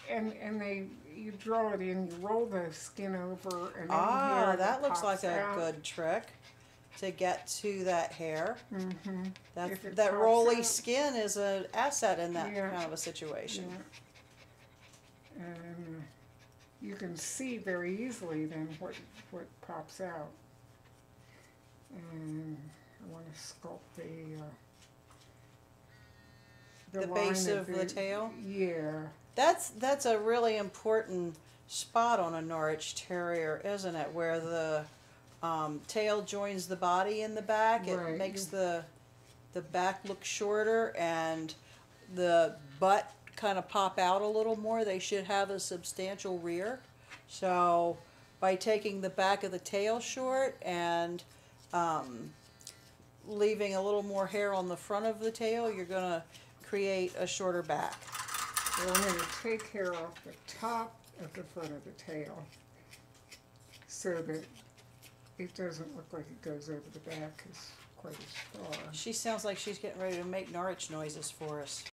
and you draw it in, you roll the skin over, and then Ah, hair that looks like pops a out. good trick to get to that hair. Mm-hmm. That If it that pops rolly out, skin is an asset in that yeah, kind of a situation. yeah. And you can see very easily then what pops out. And I want to sculpt The line base of the the tail. yeah. That's a really important spot on a Norwich Terrier, isn't it? Where the tail joins the body in the back. It Right. makes the back look shorter and the butt kind of pop out a little more. They should have a substantial rear. So by taking the back of the tail short and leaving a little more hair on the front of the tail, you're going to create a shorter back. Well, I'm going to take hair off the top of the front of the tail so that it doesn't look like it goes over the back as quite as far. She sounds like she's getting ready to make Norwich noises for us.